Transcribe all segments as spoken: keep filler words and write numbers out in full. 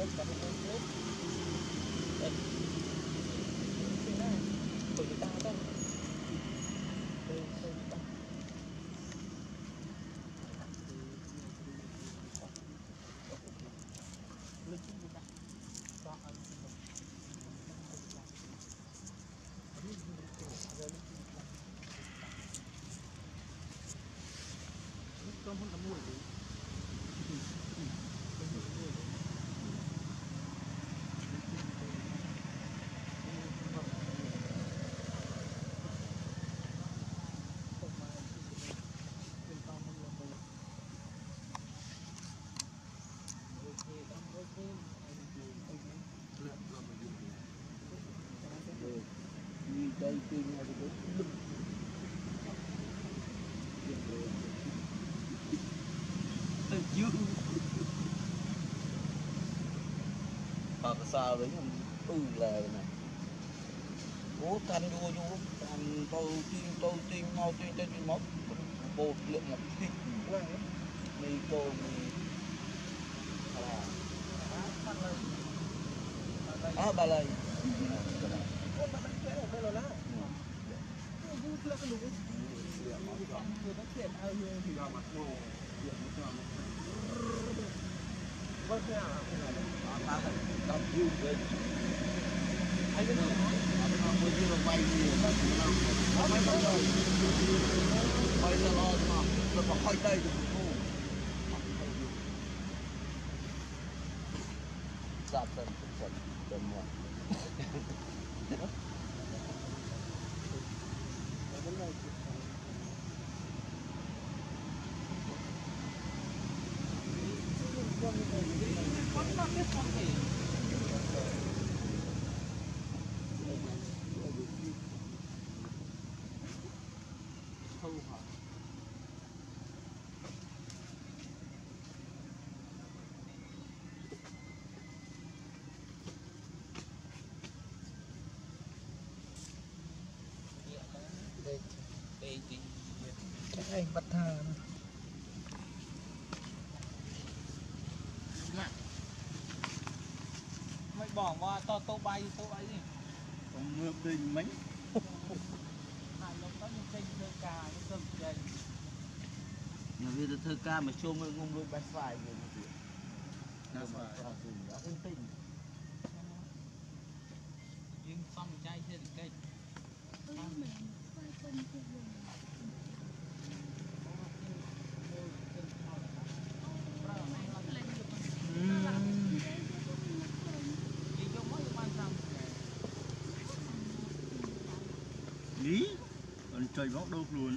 Hoặc sao đấy ừ là này cố thanh vô vô anh tôi tin tôi tin mau tin tên mốc bột lượng ngọc thịt mì tô mì à bà lầy đọc yêu về anh cái nào nói bây giờ bay nhiều lắm nó bay bao giờ bay là lo mà nó có khoai tây được không ra sân sân sân mà chắc anh bắt thà mày bỏ qua to tô bay tô bay gì còn mưa đình mấy hai lúc đó những kênh thơ ca nó cầm dây nhà bây giờ thơ ca mà show mới ngung đôi bát phải rồi mà chị nó phải đã tinh tinh nhưng xong chai trên kênh lý còn trời bóc đâu luôn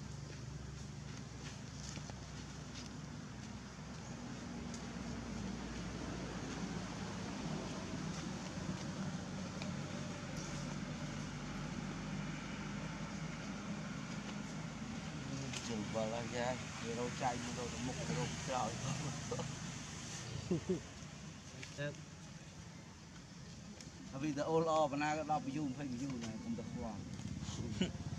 chừng vào là ra người đâu chạy như đâu một cái đâu trời bây giờ ô lo và na đọc dùng phải dùng này cũng được hoàn